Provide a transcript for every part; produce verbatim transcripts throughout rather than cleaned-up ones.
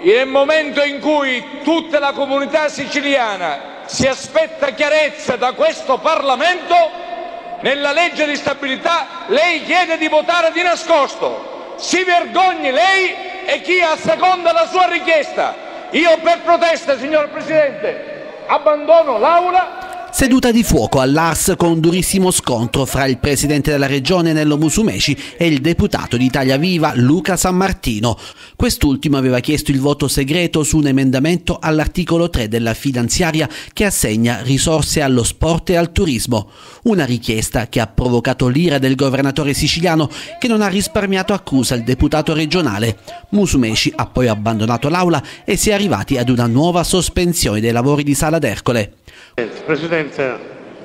Nel momento in cui tutta la comunità siciliana si aspetta chiarezza da questo Parlamento, nella legge di stabilità lei chiede di votare di nascosto. Si vergogni lei e chi asseconda la sua richiesta. Io per protesta, signor Presidente, abbandono l'Aula. Seduta di fuoco all'A R S con un durissimo scontro fra il presidente della regione Nello Musumeci e il deputato di Italia Viva Luca Sammartino. Quest'ultimo aveva chiesto il voto segreto su un emendamento all'articolo tre della finanziaria che assegna risorse allo sport e al turismo. Una richiesta che ha provocato l'ira del governatore siciliano, che non ha risparmiato accusa il deputato regionale. Musumeci ha poi abbandonato l'aula e si è arrivati ad una nuova sospensione dei lavori di Sala d'Ercole. Presidente,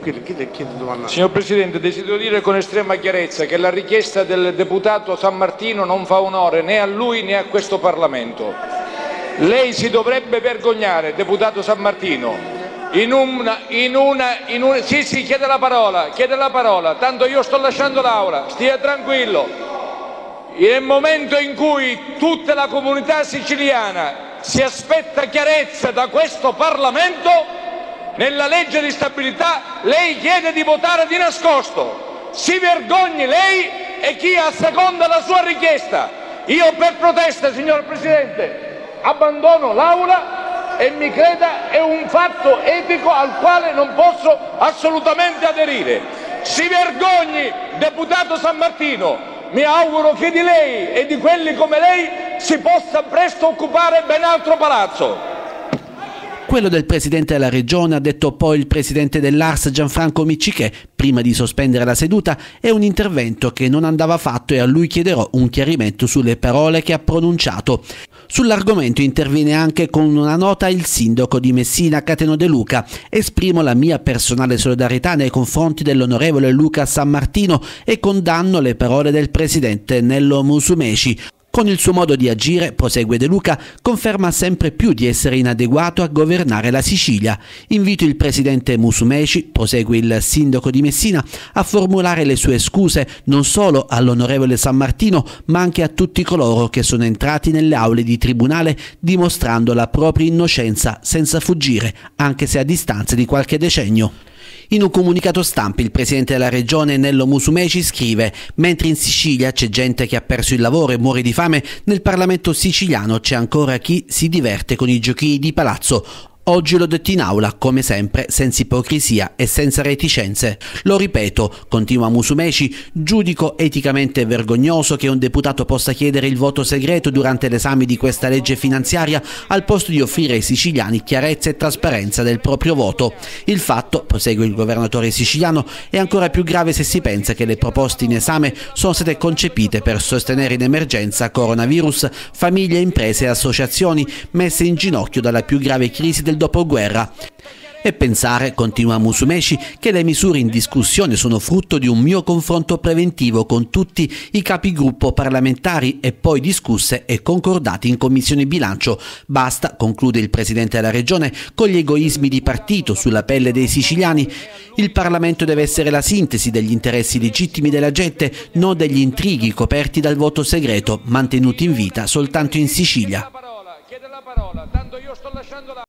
Signor Presidente, desidero dire con estrema chiarezza che la richiesta del deputato Sammartino non fa onore né a lui né a questo Parlamento. Lei si dovrebbe vergognare, deputato Sammartino, in una, in una, in una... Sì, sì, chiede la parola, chiede la parola, tanto io sto lasciando l'aula, stia tranquillo. Nel momento in cui tutta la comunità siciliana si aspetta chiarezza da questo Parlamento, nella legge di stabilità lei chiede di votare di nascosto. Si vergogni lei e chi asseconda la sua richiesta. Io per protesta, signor Presidente, abbandono l'Aula e mi creda è un fatto etico al quale non posso assolutamente aderire. Si vergogni, deputato Sammartino. Mi auguro che di lei e di quelli come lei si possa presto occupare ben altro palazzo. Quello del presidente della regione, ha detto poi il presidente dell'A R S Gianfranco Miccichè, prima di sospendere la seduta, è un intervento che non andava fatto e a lui chiederò un chiarimento sulle parole che ha pronunciato. Sull'argomento interviene anche con una nota il sindaco di Messina Cateno De Luca. Esprimo la mia personale solidarietà nei confronti dell'onorevole Luca Sammartino e condanno le parole del presidente Nello Musumeci. Con il suo modo di agire, prosegue De Luca, conferma sempre più di essere inadeguato a governare la Sicilia. Invito il presidente Musumeci, prosegue il sindaco di Messina, a formulare le sue scuse non solo all'onorevole Sammartino, ma anche a tutti coloro che sono entrati nelle aule di tribunale dimostrando la propria innocenza senza fuggire, anche se a distanza di qualche decennio. In un comunicato stampa il presidente della regione Nello Musumeci scrive: mentre in Sicilia c'è gente che ha perso il lavoro e muore di fame, nel Parlamento siciliano c'è ancora chi si diverte con i giochini di palazzo. Oggi l'ho detto in aula, come sempre, senza ipocrisia e senza reticenze. Lo ripeto, continua Musumeci, giudico eticamente vergognoso che un deputato possa chiedere il voto segreto durante l'esame di questa legge finanziaria al posto di offrire ai siciliani chiarezza e trasparenza del proprio voto. Il fatto, prosegue il governatore siciliano, è ancora più grave se si pensa che le proposte in esame sono state concepite per sostenere in emergenza coronavirus famiglie, imprese e associazioni messe in ginocchio dalla più grave crisi del dopoguerra. E pensare, continua Musumeci, che le misure in discussione sono frutto di un mio confronto preventivo con tutti i capigruppo parlamentari e poi discusse e concordate in commissione bilancio. Basta, conclude il presidente della regione, con gli egoismi di partito sulla pelle dei siciliani. Il Parlamento deve essere la sintesi degli interessi legittimi della gente, non degli intrighi coperti dal voto segreto mantenuti in vita soltanto in Sicilia.